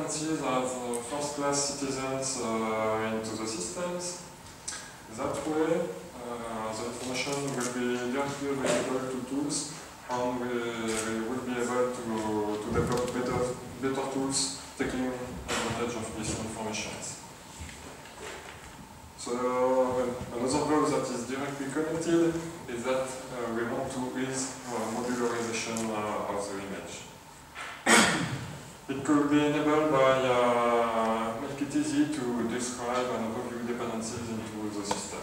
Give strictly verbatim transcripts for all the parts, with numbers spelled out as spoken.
dependencies as uh, first-class citizens uh, into the systems. That way, uh, the information will be directly available to tools, and we, we will be able to, to develop better, better tools taking advantage of these informations. So another goal that is directly connected is that uh, we want to ease uh, modularization uh, of the image. It could be enabled by uh, make it easy to describe and overview dependencies into the system.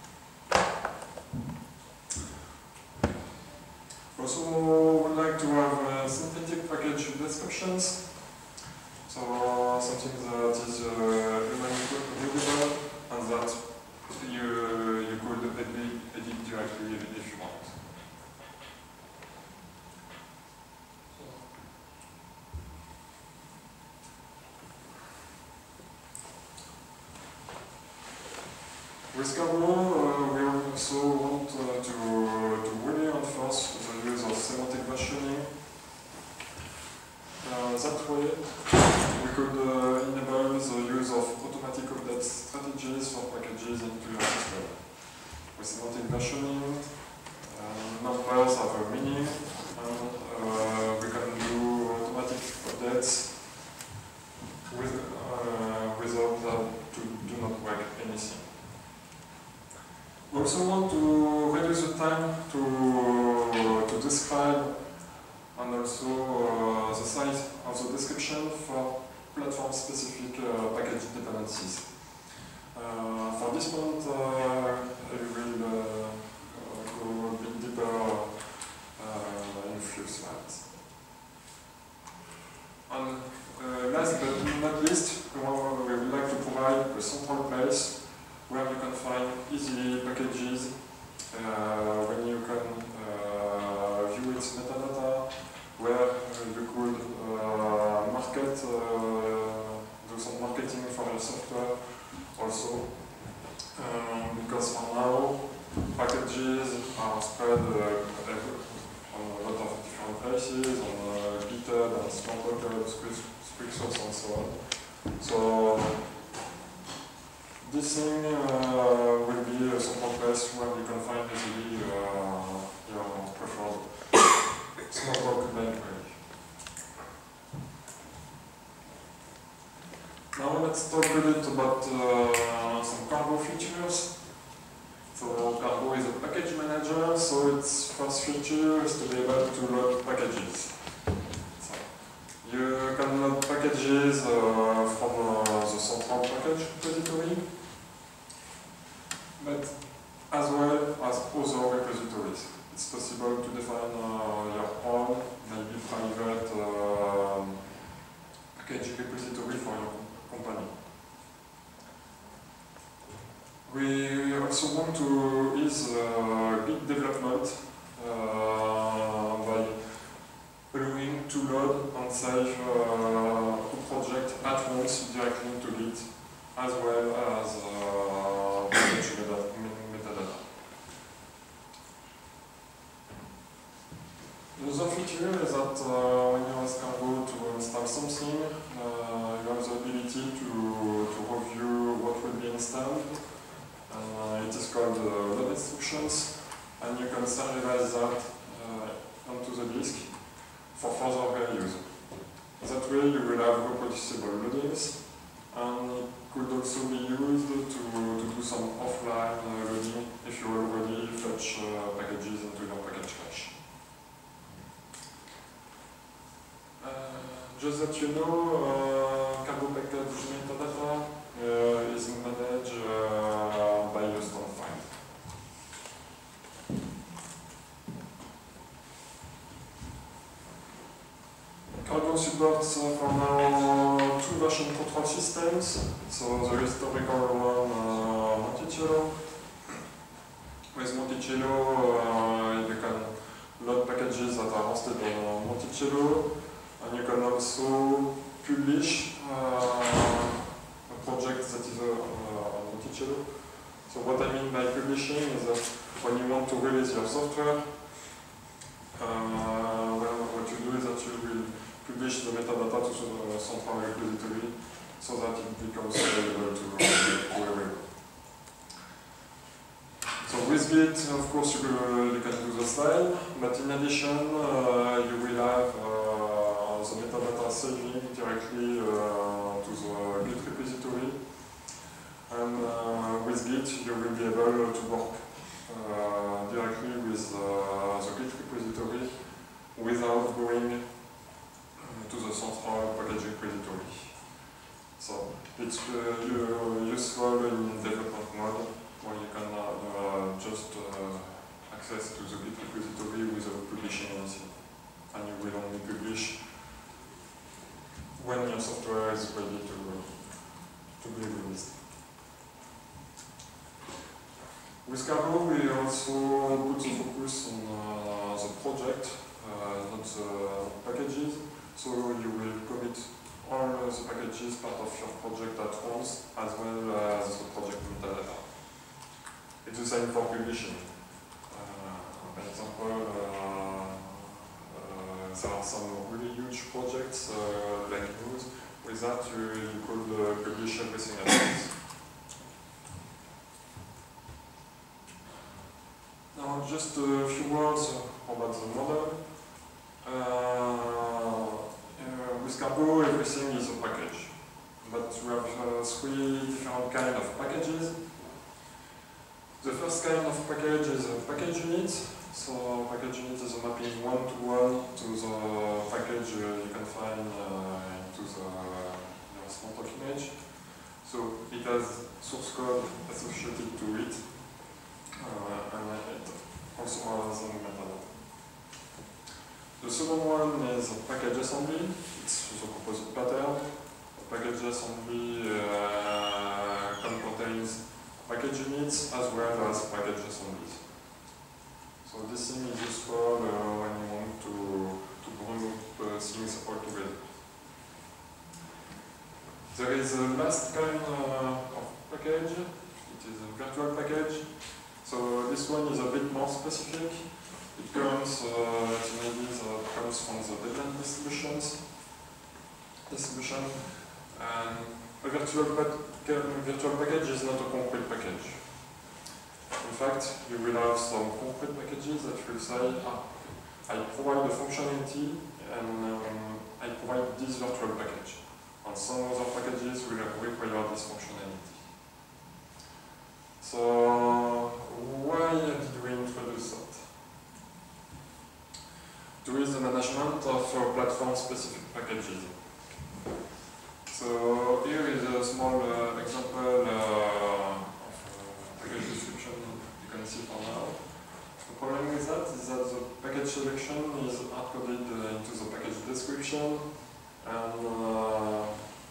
Also, we would like to have uh, synthetic package descriptions. So something that is uh, readable and that you, you could edit, edit directly if you want. With Cargo, uh, we also want uh, to, to really enforce the use of semantic versioning. Uh, that way, we could uh, enable the use of automatic update strategies for packages into your system. With semantic versioning, uh, numbers have a meaning, and uh, we can do automatic updates with, uh, without that to do not break anything. We also want to reduce the time to, to describe and also uh, the size of the description for platform-specific uh, package dependencies. Uh, for this point, uh, I will uh, go a bit deeper uh, in a few slides. And uh, last but not least, we would like to provide a central place where you can find easily packages, uh, when you can uh, view its metadata, where uh, you could uh, market, uh, do some marketing for your software also. Um, because for now, packages are spread uh, on a lot of different places, on uh, GitHub and Stormdocker, Quicksource and so on. So this thing uh, will be a central place where you can find easily uh, your preferred smart workbench. Now let's talk a bit about uh, some Cargo features. So Cargo is a package manager, so its first feature is to be able to load packages. So you can load packages uh, from uh, the central package repository, but as well as other repositories. It's possible to define uh, your own, maybe private uh, package repository for your company. We also want to ease uh, Git development uh, by allowing to load and save uh, a project at once directly into Git, as well as uh, package metadata. Another feature is that uh, when you ask Cargo to install something, uh, you have the ability to, to review what will be installed. Uh, it is called uh, load instructions, and you can serialize that uh, onto the disk for further reuse. That way you will have reproducible loadings, and it could also be used to, to do some offline uh, loading if you already fetch uh, packages into your package cache. Uh, just that you know, uh, Cargo package metadata uh, is managed uh, by your Stormfind. Cargo supports uh, for now two version control systems. So the historical one, uh, Monticello. With Monticello, uh, you can load packages that are hosted on Monticello. And you can also publish uh, a project that is uh, on Monticello. So what I mean by publishing is that when you want to release your software, uh, well, what you do is that you will publish publish the metadata to the central repository so that it becomes available to, to everyone. So with Git, of course, you, uh, you can do the style, but in addition, uh, you will have uh, the metadata saving directly uh, to the Git repository. And uh, with Git, you will be able to work uh, directly with uh, the Git repository without going to the central package repository. So it's uh, useful in development mode, where you can uh, just uh, access to the Git repository without publishing anything. And you will only publish when your software is ready to, to be released. With Cargo, we also put the focus on uh, the project, uh, not the packages. So you will commit all the packages part of your project at once, as well as the project metadata. It's the same for publishing. Uh, for example, uh, uh, there are some really huge projects uh, like News. With that, you, you could uh, publish everything at once. Now, just a few words about the model. Uh, uh, with Cargo, everything is a package. But we have uh, three different kinds of packages. The first kind of package is a package unit. So package unit is a mapping one-to-one to the package uh, you can find uh, into the uh, Smalltalk image. So it has source code associated to it, uh, and it also has a metadata. The second one is a package assembly. It's the composite pattern. A package assembly uh, contains package units as well as package assemblies. So this thing is useful uh, when you want to, to group uh, things all together. There is a last kind uh, of package. It is a virtual package. So this one is a bit more specific. It comes, uh, it's an idea that comes from the Debian distributions. Distribution. And a virtual, pa virtual package is not a concrete package. In fact, you will have some concrete packages that will say, ah, I provide the functionality and um, I provide this virtual package. And some other packages will require this functionality. So, why did we introduce that? To is the management of uh, platform-specific packages. So here is a small uh, example uh, of uh, package description you can see for now. The problem with that is that the package selection is hard-coded uh, into the package description, and uh,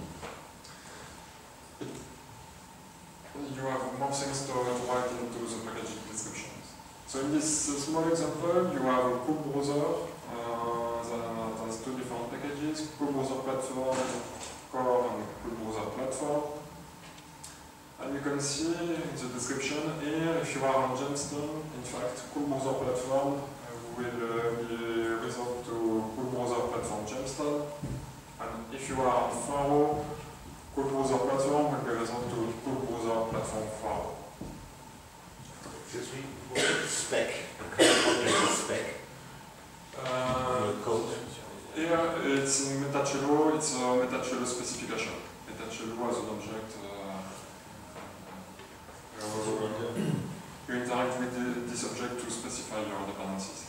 it, you have more things to, to write into the package descriptions. So in this uh, small example, you have a cool browser uh, that has two different packages, cool browser platform, core and cool browser platform. And you can see in the description here, if you are on Gemstone, in fact, cool browser platform uh, will uh, be resolved to cool browser platform Gemstone. And if you are on Faro, cool browser platform will be resolved to cool browser platform Faro. Excuse me, what is the spec? What is the spec? Uh, code? Here it's in Metacello, it's a Metacello specification. Metacello as an object. Uh, uh, you interact with the, this object to specify your dependencies.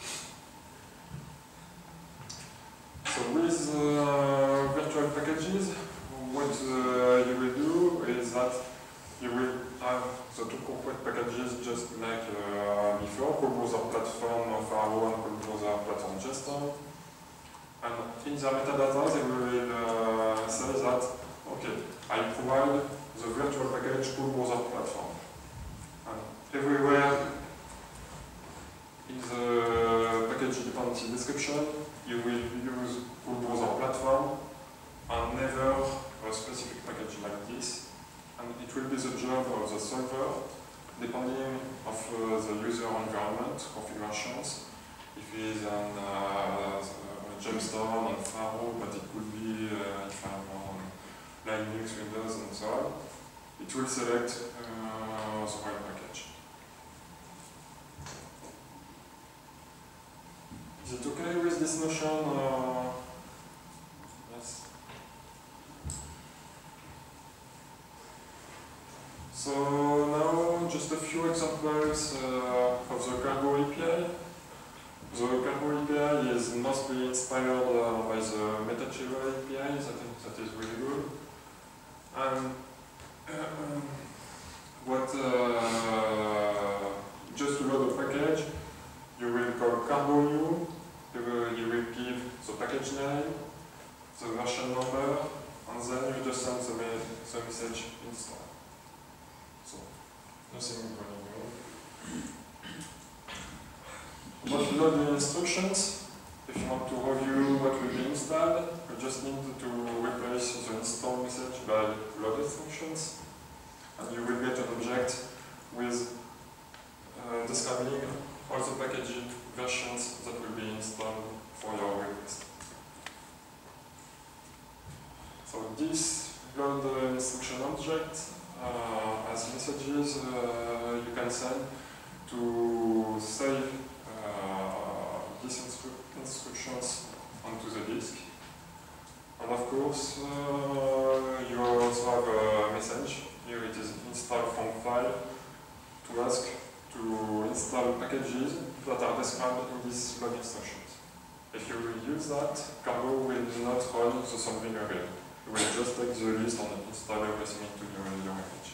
So with uh, virtual packages, what uh, you will do is that you will have the two concrete packages just like uh, before, cool browser platform Faro and cool browser platform Gemstone. And in the metadata, they will uh, say that, okay, I provide the virtual package cool browser platform. And everywhere in the package dependency description, you will use cool browser platform and never a specific package like this. And it will be the job of the solver, depending of uh, the user environment configurations. If it is an uh, Gemstone installed on firewall, but it could be uh, if I'm on Linux, Windows, and so on. It will select uh, the right package. Is it okay with this notion? Uh, yes. So now just a few examples uh, of the Cargo A P I. The Cargo A P I is mostly inspired uh, by the MetaJava A P I. I think that is really good. And um, what uh, just to load a package, you will call Cargo new. You will, you will give the package name, the version number, and then you just send the, me the message install. So nothing going on. About loading instructions, if you want to review what will be installed, you just need to replace the install message by loaded functions, and you will get an object with uh, describing all the package versions that will be installed for your request. So this load uh, instruction object uh, has messages uh, you can send to save uh, these instru instructions onto the disk. And of course, uh, you also have a message. Here it is install from file to ask to install packages that are described in these load instructions. If you will use that, Cargo will not run the solving again. You will just take the list and install everything into your, your image.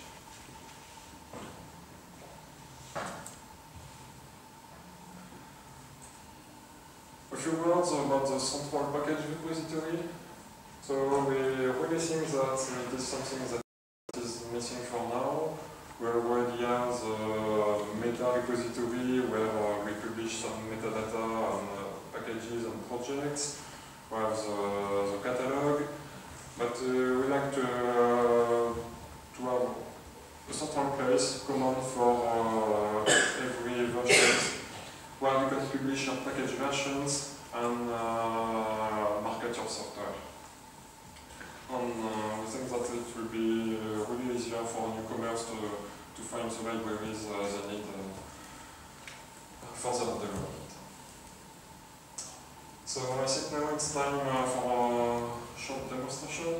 A few words about the central package repository. So we really think that it is something that is missing for now. We already have the meta repository where uh, we publish some metadata on uh, packages and projects. We have the, the catalog, but uh, we like to, uh, to have a central place common for uh, every version where you can publish your package versions and uh, market your software. And uh, we think that it will be uh, really easier for newcomers to, to find the libraries uh, they need uh, for their development. So I think now it's time uh, for a short demonstration.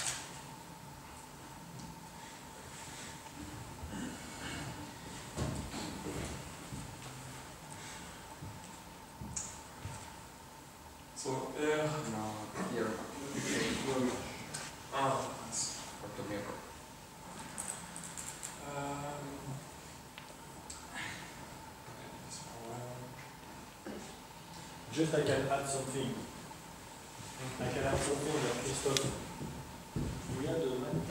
So here, No, here. ah, nice. For the mirror. Um, Just I can add something. I can add something that Christophe. We had the man.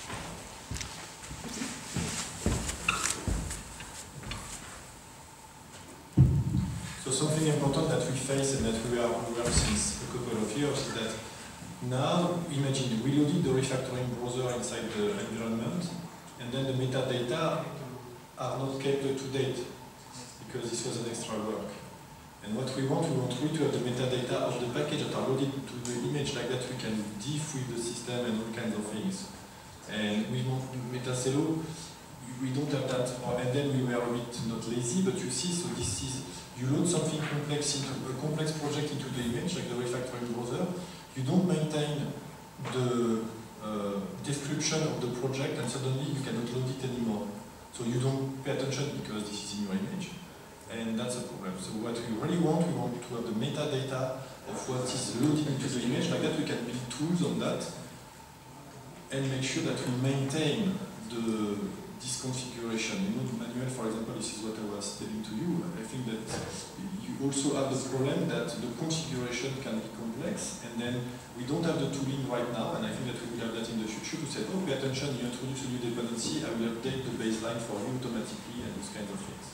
So something important that we face and that we are aware since a couple of years is that now, imagine, we loaded the refactoring browser inside the environment, and then the metadata are not kept up to date, because this was an extra work. And what we want, we want really to have the metadata of the package that are loaded to the image, like that we can diff with the system and all kinds of things. And with Metacelo, we don't have that, and then we were a bit not lazy, but you see, so this is, you load something complex into a complex project into the image, like the refactoring browser. You don't maintain the uh, description of the project, and suddenly you cannot load it anymore. So you don't pay attention because this is in your image, and that's a problem. So what we really want, we want to have the metadata of what is loaded into the image, like that we can build tools on that, and make sure that we maintain the this configuration. You know, the manual, for example, this is what I was telling to you. I think that you also have the problem that the configuration can be complex, and then we don't have the tooling right now, and I think that we will have that in the future to say, oh, pay attention, you introduce a new dependency, I will update the baseline for you automatically, and those kinds of things.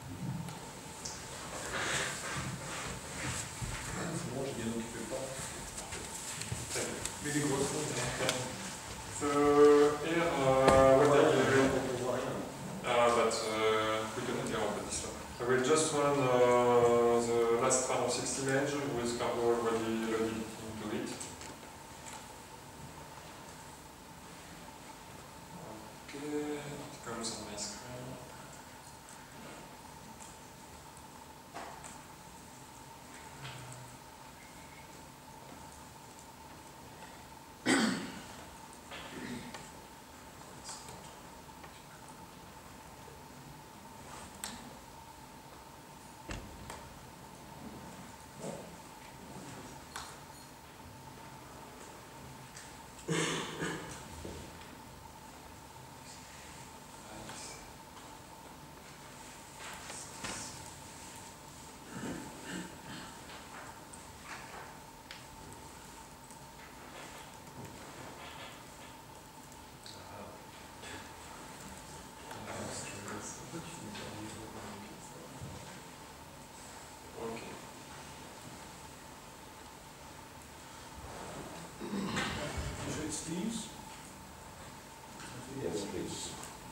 C'est bon, j'ai bien occupé le temps. Mais les grosses choses, So here, uh, what I will, uh, but uh, we couldn't hear about this one. I will just run uh, the last round of sixty image with Cargo already loaded do it. Okay, it comes on my screen. Okay. Is it Steve's? Yes, please.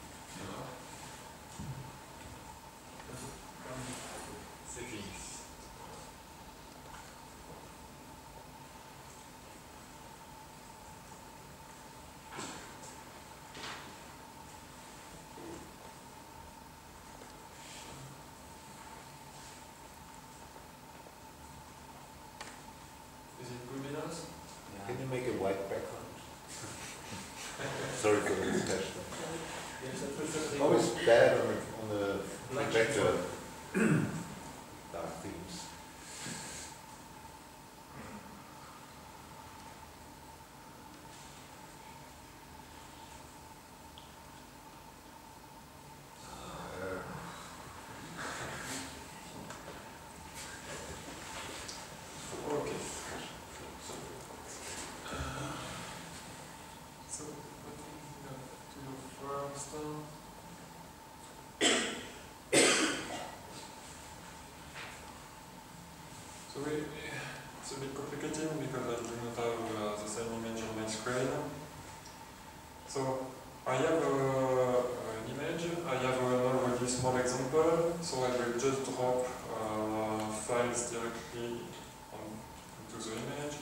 Is it good enough? Can you make a white background? Sorry for the discussion. Always bad on the, on the projector. Dark themes. Okay. So, what we have to do first? uh, So we, it's a bit complicated because I do not have uh, the same image on my screen. So I have uh, an image, I have an already small example, so I will just drop uh, files directly on, into the image.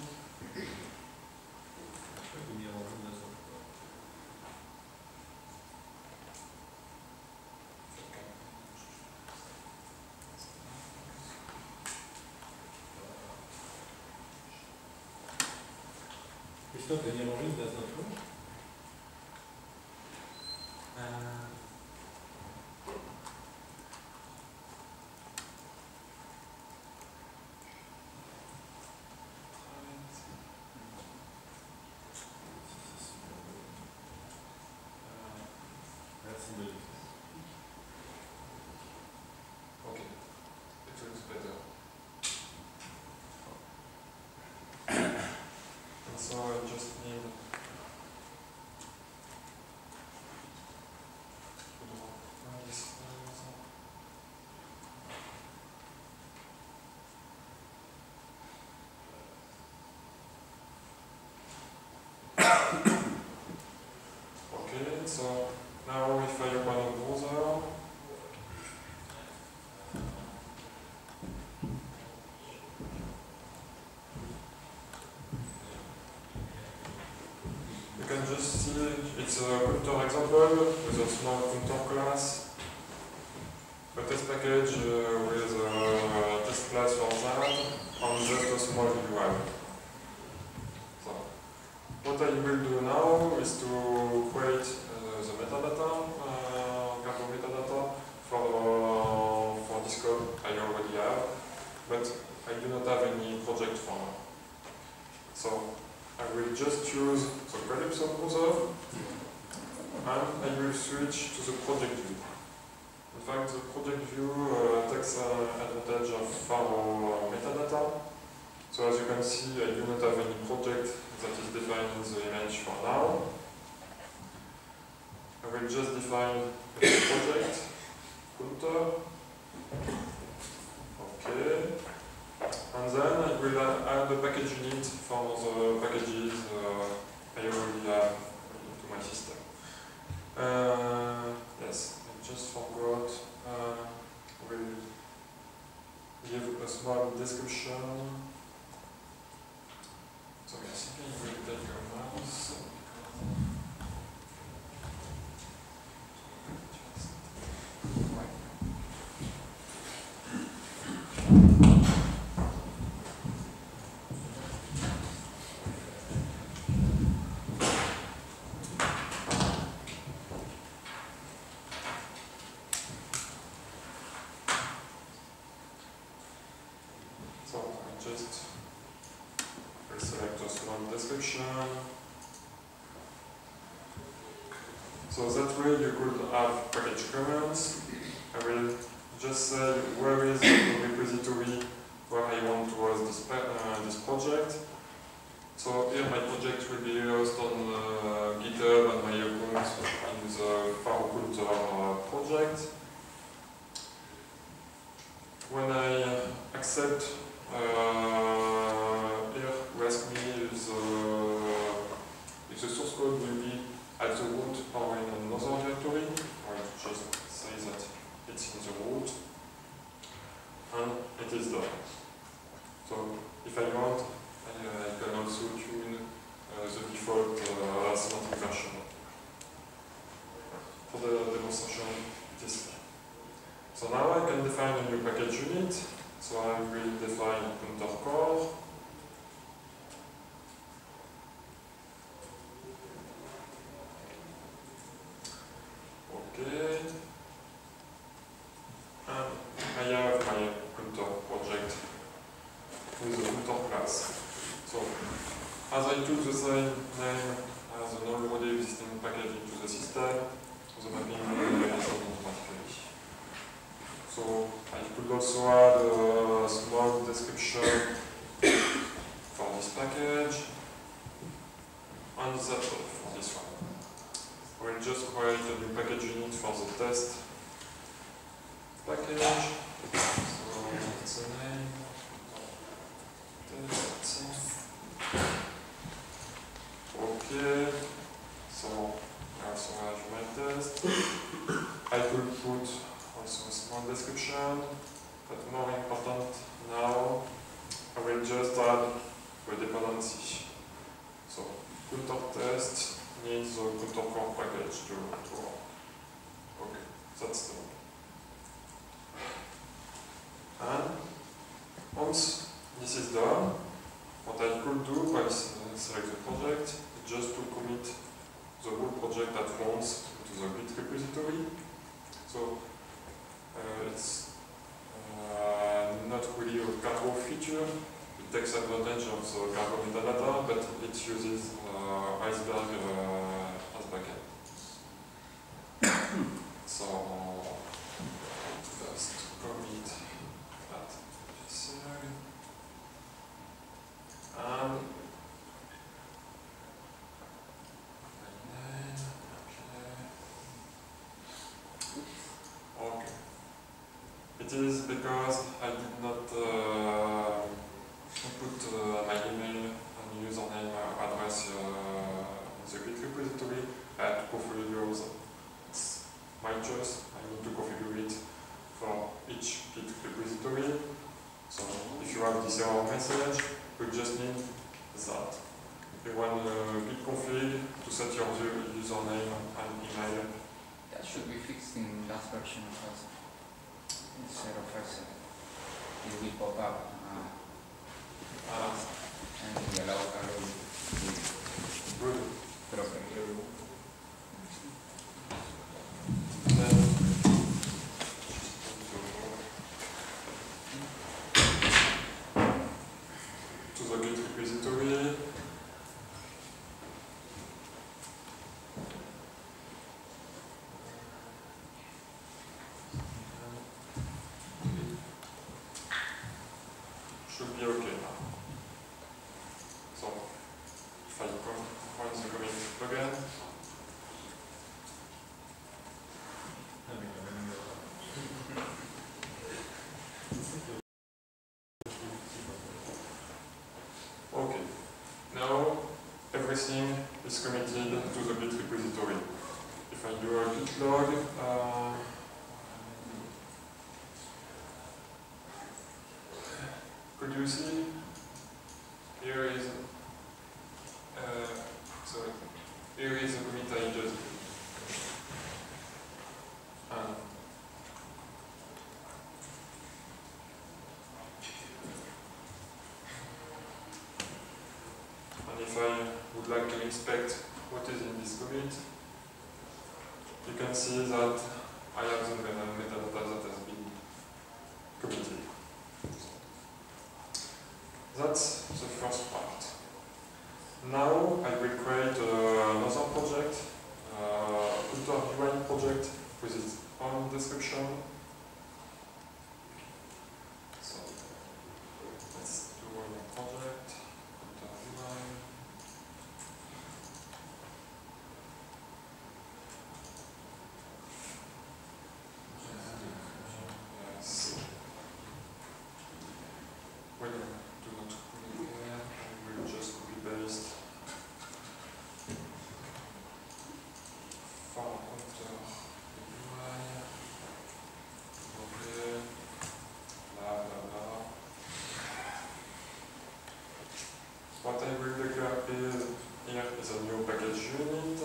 Christophe, the yellow ring does not work. Uh, That's in the Okay, it looks better. And so I just need to drop this files. Okay, so now if I open a browser, you can just see it's a counter example with a small counter class, a test package uh, with a test class for that, and just a small U I. So, what I will do now is to create uh, the metadata, uh, Carto metadata for, uh, for this code I already have, but I do not have any project for now. So, I will just use the Calypso browser and I will switch to the project view. In fact, the project view uh, takes uh, advantage of our metadata. So as you can see, I do not have any project that is defined in the image for now. I will just define the project, counter. Okay. And then I will add the package unit for the packages uh, I already have into my system. Uh, yes, I just forgot. Uh, we'll give a small description. small description. So that way you could have package comments. I will just say where is the repository where I want to host this, uh, this project. So here my project will be hosted on uh, GitHub and my account in the Farokultor uh, project. When I accept, uh, here we ask me if the, if the source code will be at the root or in another directory. I will just say that it's in the root, and it is done. So if I want, I, uh, I can also tune uh, the default uh, semantic version. For the demonstration, it is fine. So now I can define a new package unit. So I will define counter core. Okay. And I have my counter project with the counter class. So as I took the same name as an already existing package into the system, the mapping will be installed automatically. So I could also add a small description for this package, and that's all for this one. I will just create a new package unit for the test package. So that's the name. Test. Okay. So I also have my test. I could put also a small description, but more important now, I will just add a dependency. So counter test needs a counter core package to, to run. Okay, that's done. And once this is done, what I could do by select the project is just to commit the whole project at once to the Git repository. So uh, it's uh, not really a cargo feature. It takes advantage of the cargo metadata, but it uses uh, Iceberg uh, as backend. So first commit that necessary. And okay. It is because I did not uh, put uh, my email and username uh, address uh, in the Git repository. I had to configure them. It's my choice. I need to configure it for each Git repository. So if you have this error message, you just need that. You want uh, git config to set your username and email. That should be fixed in last version of us. Instead of first, it will pop up uh, Uh, and we allow allow good. properly. Then to the Git repository. Should be okay now. So if I come run the commit again. Okay, now everything is committed to the Git repository. If I do a git log, uh, could you see? Here is uh, sorry. Here is a commit I just did. And And if I would like to inspect what is in this commit, you can see that I have the metadata that has been committed. That's the first part. now I will create uh, another project, uh, Punter U I project with its own description. So let's do a project, Punter U I. Yes. When I do not copy here, I will just copy paste. For Punter U I. Okay. Blah blah blah. What I will declare is here is a new package unit.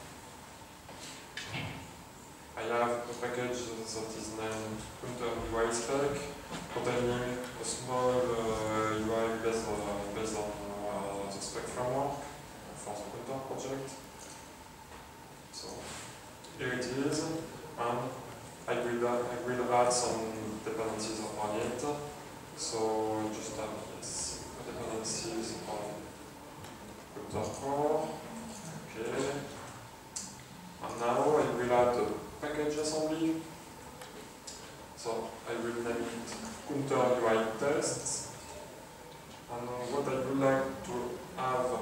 I have a package that is named Punter U I spec, containing a small uh, U I based on, based on uh, the spec framework for the Punter project. So here it is, and I will, add, I will add some dependencies on it. So just have yes, dependencies on Punter core. Okay. And now I will add the package assembly. So I will name it Punter U I tests. And what I would like to have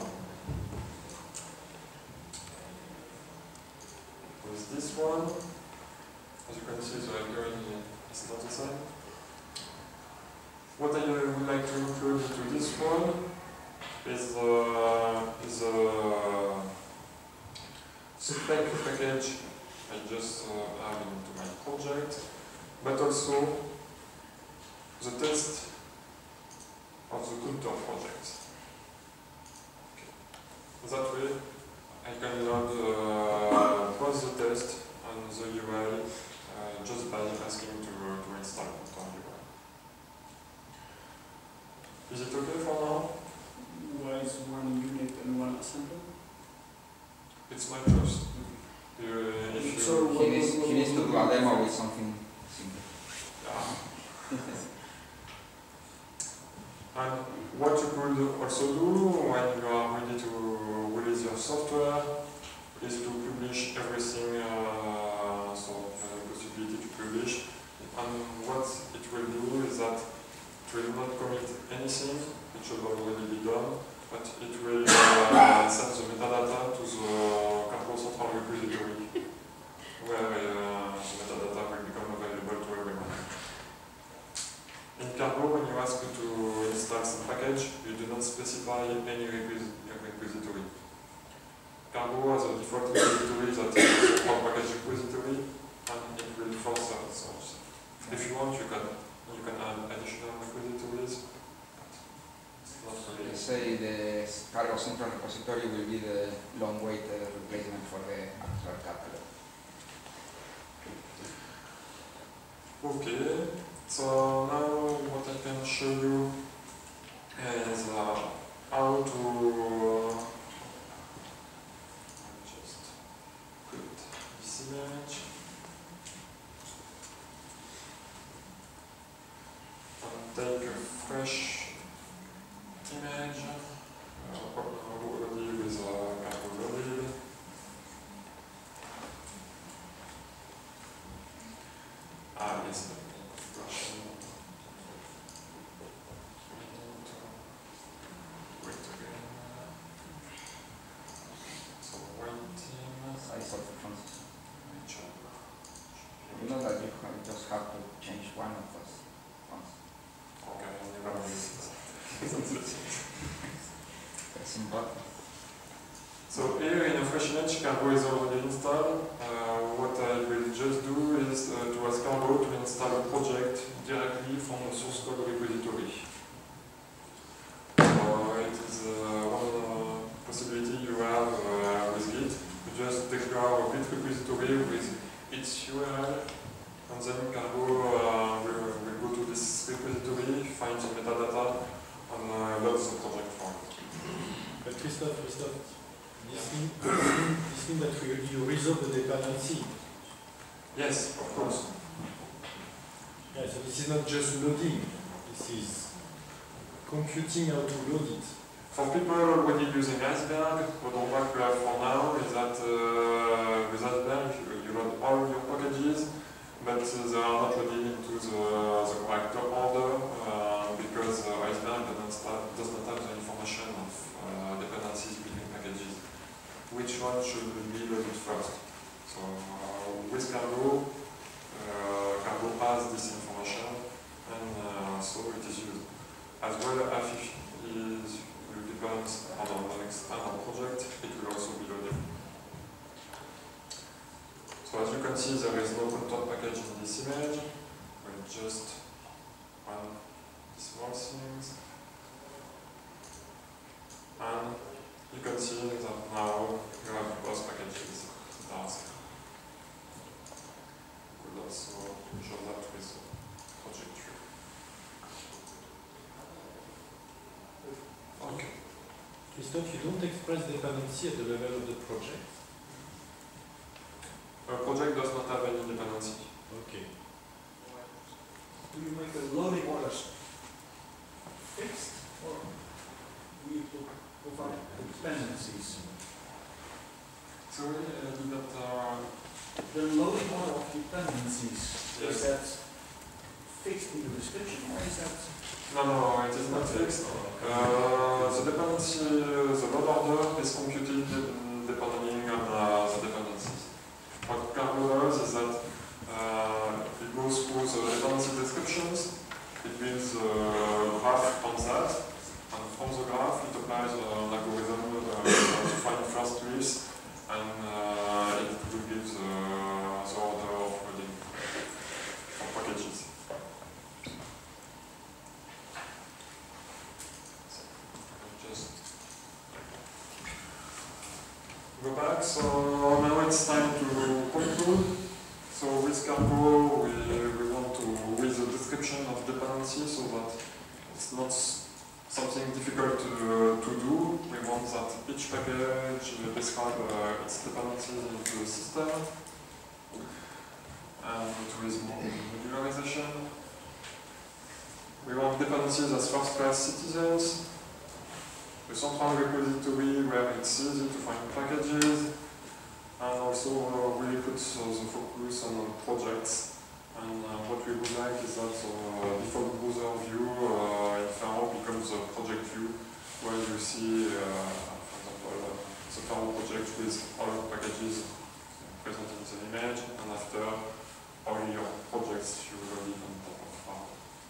with this one, as you can see, the library is not the same. What I would like to include into this one is uh, is a spec package I just uh, add into my project, but also the test of the Punter project. Okay. That way, I can load uh, both the test and the U I uh, just by asking to, to install Punter U I. Is it okay for now? Why is one unit and one assembly? It's my choice. You, if you So He needs, he needs to do a demo with something simple. Yeah. And what you could also do when you are ready to release your software is to publish everything, uh, so uh, the possibility to publish. And what it will do is that it will not commit anything, it should already be done, but it will uh, set the metadata to the Cargo Central repository, where uh, the metadata will become available to everyone. In Cargo, when you ask to install some package, you do not specify any repos repository. Cargo has a default repository that is a package repository, and it will force that source. If you want, you can you can add additional repositories. Not really. Let's say the Cargo Central repository will be the long-awaited replacement for the actual catalog. Okay, so now what I can show you is uh, how to uh, just put this image and take a fresh image uh, already with a Cargo loaded. Ah, yes, the version. Wait again. So waiting. Size of the font. Check. You know that you have, just have to change one of those fonts. Okay, I never this. That's important. So here in a fresh image, Cargo is already installed. Uh, what I will just do is uh, to ask Cargo to install a project directly from the source code repository. So it is uh, one uh, possibility you have uh, with Git. You just declare a Git repository with its U R L, and then Cargo uh, will, will go to this repository, find the metadata, and uh, load the project for it. But Christophe, Christophe, this means this mean that we, you resolve the dependency. Yes, of course. Yeah, so this is not just loading, this is computing how to load it. For people already using Iceberg, what drawback we have for now is that uh, with Iceberg you, you load all your packages, but uh, they are not loaded into the, the correct order uh, because uh, Iceberg doesn't start, does not have the information of uh, dependencies between packages. Which one should be loaded first? So uh, with Cargo, uh, Cargo has this information, and uh, so it is used. As well as if it is, will depend on our external project, it will also be loaded. So as you can see, there is no content package in this image, with just one small things. And you can see that now you have both packages task. You could also show that with project tree. Okay. Christophe, you don't express dependency at the level of the project? A project does not have any dependency. Okay. Do you make the loading orders fixed, or do you provide dependencies? Sorry, I did not. Uh, The loading order of dependencies, Yes. is that fixed in the description, or is that? No, no, it is not fixed. Uh, the dependency, the load order is computed depending on uh, the dependencies. What Cargo does is that uh, it goes through the dependency descriptions, it builds a graph on that, and from the graph it applies an algorithm uh, to find first leaves, and uh, it will give the, the order of loading of packages. Go back, so now it's time to conclude. So with Cargo, we, we want to read the description of dependency so that it's not something difficult to, to do. We want that each package describe uh, its dependencies into the system and to use modularization. We want dependencies as first-class citizens. The central repository where it's easy to find packages, and also uh, really put uh, the focus on projects. And uh, what we would like is that the uh, default browser view uh, in Pharo becomes a project view where you see, uh, for example, uh, the Pharo project with all packages present in the image, and after all your projects you will leave on top of Pharo.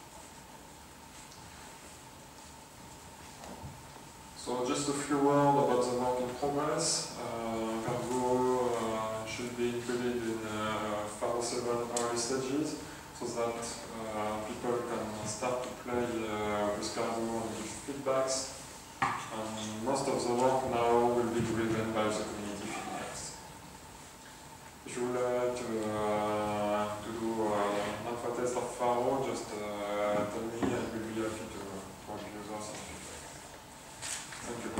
So just a few words about the work in progress. Uh, Cargo uh, should be included in uh, Pharo seven early stages so that uh, people can start to play uh, with Cargo and give feedbacks. And most of the work now will be driven by the community feedbacks. If you would like to, uh, to do an alpha test of Pharo, just uh, tell me, and we'll be happy to work with users. Thank you.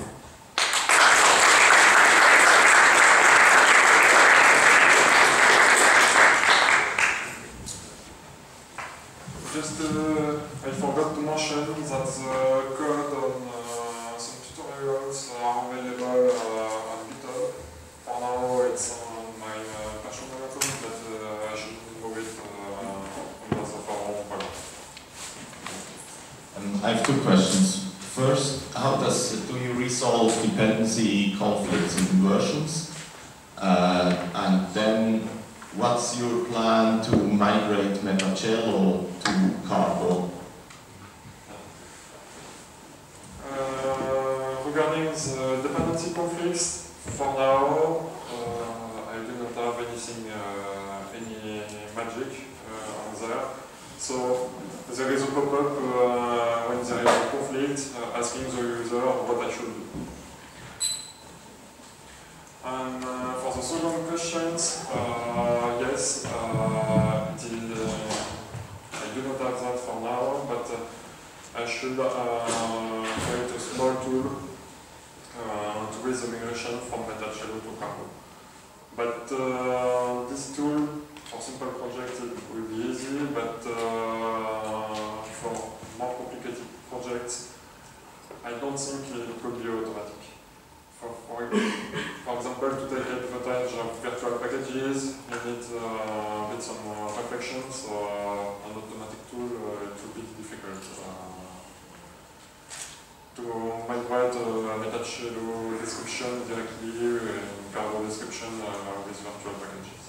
Just, uh, I forgot to mention that the code on uh, some tutorials are available uh, on GitHub. For now, it's on my uh, personal account, but uh, I should move it uh, on the Pharo project. Um, I have two questions. First, how does do you resolve dependency conflicts in versions? Uh, and then, what's your plan to migrate Metacello to Cargo? Uh, regarding the dependency conflicts, for now, uh, I do not have anything, uh, any magic uh, on there. So there is a pop-up uh, when there is a conflict uh, asking the user what I should do. And uh, for the second questions, uh, yes, uh, it is, uh, I do not have that for now, but uh, I should uh, create a small tool uh, to read the migration from Metacello to Cargo. But uh, this tool, for simple projects, it will be easy, but uh, for more complicated projects, I don't think it could be automatic. For, for, for example, to take advantage of virtual packages, you need uh, a bit some uh, reflection, so uh, an automatic tool uh, it will be difficult. Uh, to migrate a MetaShadow description directly in Cargo description uh, with virtual packages.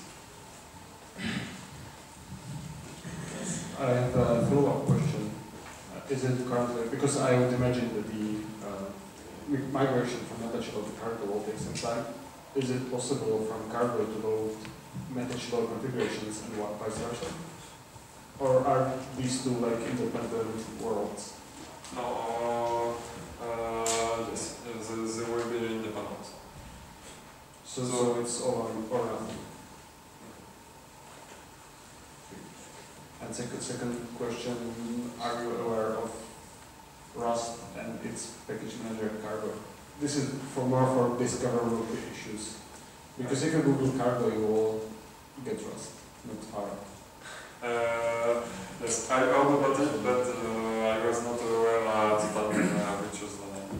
I have a follow-up question. Uh, is it currently, because I would imagine that the uh, migration from MetaShadow to Cargo will take some time. Is it possible from Cargo to load MetaShadow configurations and what vice versa? Or are these two like independent worlds? No, uh, yes, yes, they, they will be independent. So, so it's all or nothing. And second, second question, are you aware of Rust and its package manager Cargo? This is for more for discoverability issues. Because if you Google Cargo, you will get Rust, not Fire. Uh, yes, I heard about it, but uh, I was not aware at the time uh, which was the name.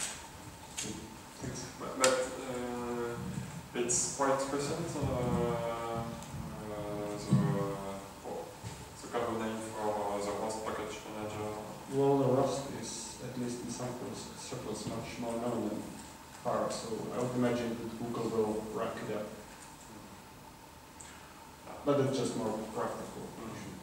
But, but uh, it's quite recent, uh, uh, the, oh, the Cargo name for the Rust package manager. Well, the Rust is, at least in some circles, much more known than Fire, so I would imagine that Google will rank it up. But it's just more practical. Mm-hmm.